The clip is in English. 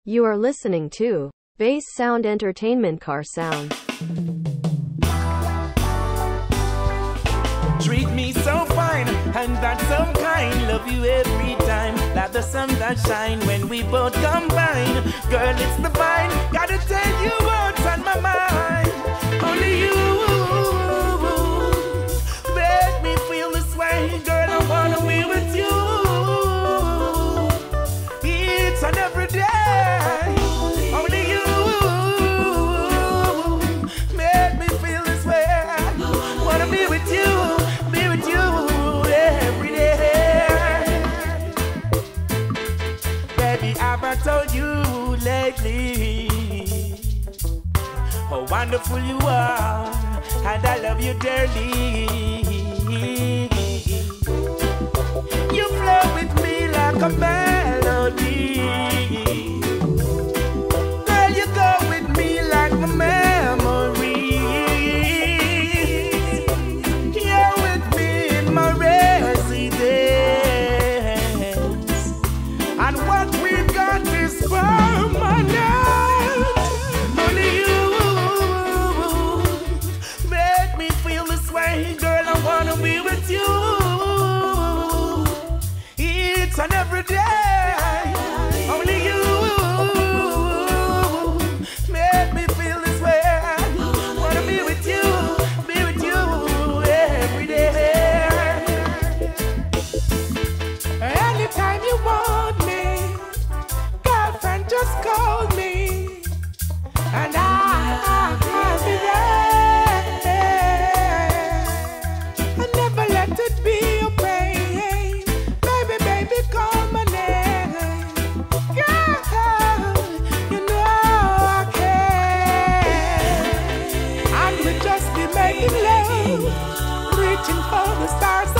You are listening to Bass Sound Entertainment Car Sound. Treat me so fine, and that's so kind. Love you every time, like the sun that shine when we both combine. Girl, it's divine. Gotta tell you what's on my mind. Only you make me feel this way. Girl, I wanna be with you each and every day. Only you make me feel this way. Wanna be with you. Have I told you lately how wonderful you are, and I love you dearly. You flow with me like a melody. Girl, you go with me like a memory. You're with me in my residence, and what we got is permanent. Only you make me feel this way. Girl, I wanna be with you each and every day. Only you make me feel this way. Wanna be with you every day. Anytime you want me, just call me, and I'll be there. I never let it be a pain. Baby, call my name. Girl, you know I can. And we just be making love, reaching for the stars.